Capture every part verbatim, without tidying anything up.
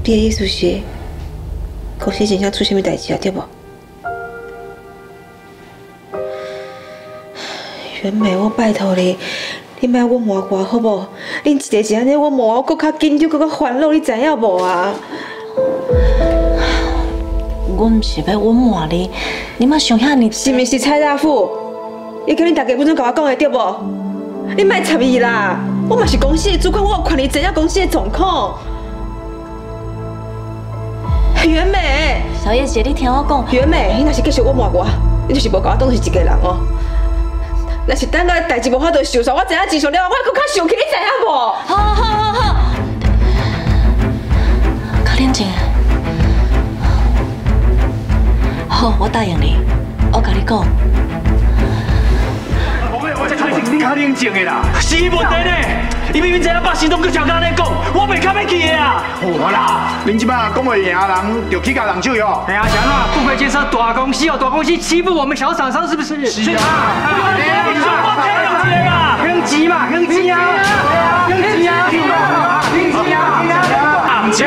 你的意思是，公司真正出什么代志啊？对不？袁美，我拜托你，你莫我骂我好不？恁一个一安尼，我骂我搁较紧张，搁较烦恼，你知影无啊？ 我唔是要我骂你，你莫想遐尼。 是毋是蔡大夫？伊叫恁大家不准甲我讲的对不？你莫插伊啦！我嘛是公司的主管，我有权利知影公司的状况。袁美， 小叶姐，你听我讲。 袁美，你若是继续我骂我，你就是无甲我当作是一个人哦。若是等到代志无法度收煞，我知影真相了，我会更较生气，你知影无？ 好好好好，较冷静。好，我答应你，我甲你讲。 你较冷静的啦，是伊问题呢。你明明知影百姓拢去超安尼讲，我袂较要去的啊。好啦， 恁即摆讲话赢人，就去甲人手哟。 哎呀，强啊，付费建设大公司哦，大公司欺负我们小厂商是不是？是啊。你说我太有钱啦，很急嘛，很急啊，很急啊，很急啊，很急啊，很急啊，很急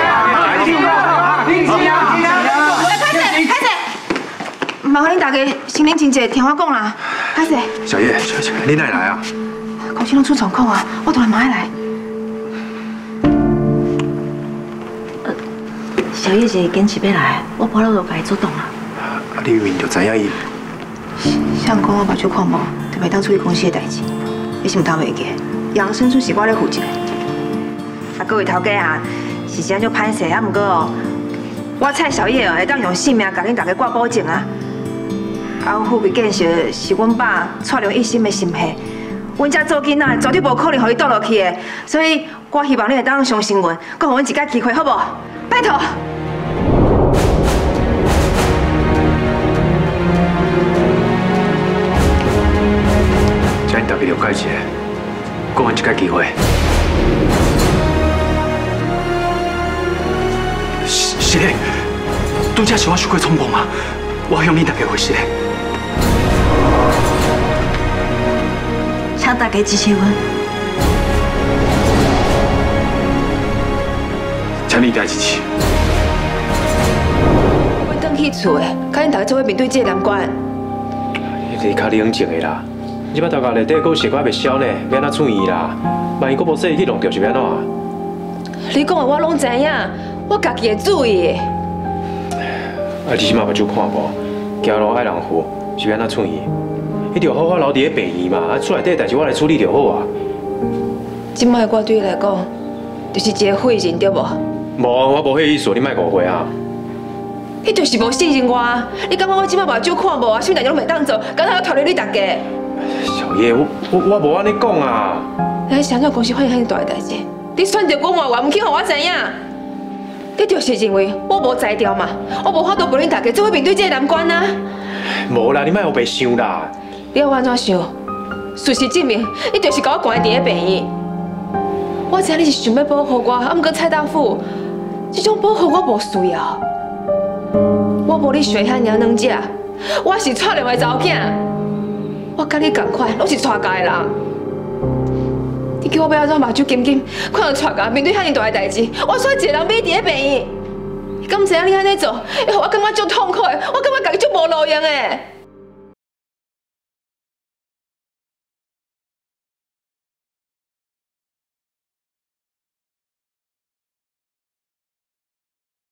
啊。 开始，开始。麻烦恁大家心冷静者，听我讲啦。开始。 小叶，小叶，你哪来啊？ 公司拢出状况啊，我当然马上来。 呃，小叶姐坚持要来，我跑路就甲伊做动啊。 啊，你明明就知影伊。 像讲我目睭看无，就袂当处理公司的代志，你是毋当袂记？养生处是我咧负责。啊，各位头家啊，是真就歹势啊，毋过哦，我蔡小叶哦会当用性命甲恁大家挂保证啊。啊，富贵建设是阮爸带着一心的心血。阮遮做囡仔绝对无可能互伊倒落去的，所以我希望你会当相信阮，佮互阮一个机会，好无？拜托。 请恁大家了解一下，给阮一个机会。是是嘞，拄则是我太过匆忙嘛，我向恁大家回是嘞。 请大家支持阮， 请你一定支持。 阮转去厝的，甲恁大家做伙面对这个难关。 你较冷静的啦，即摆头壳内底阁有血管未消呢，要安怎处理啦？万一阁无说去弄掉是要安怎啊？ 你讲的我拢知影，我家己会注意的。 啊，你即摆目睭看无，行路爱人扶，是要安怎处理？你着好好留伫咧病院嘛，啊，厝内底代志我来处理就好啊。 即摆我对你来讲，就是一个废人，对无？ 无，我无迄意思，你莫误会啊。 你就是无信任我啊！你感觉我即摆目睭看无啊？什么代志拢袂当做，刚才我拖累你大家。 小叶，我我我无安尼讲啊。 咱想想公司发生遐尼大个代志，你选择我换我，唔去互我知影。你就是认为我无才调嘛？我无法度陪恁大家做伙面对这个难关啊！ 无啦，你莫胡白想啦。 你要安怎想？事实证明，你就是甲我关伫咧病院。我知你是想要保护我，啊，毋过蔡大夫，这种保护我无需要。我无你想遐尔软只，我是带两个查某囝，我甲你同款，拢是带家的人。你叫我要安怎目睭紧紧看到带家面对遐尼大个代志，我选一个人变伫咧病院。你敢知影你安尼做，会互我感觉足痛苦的，我感觉家己足无路用的。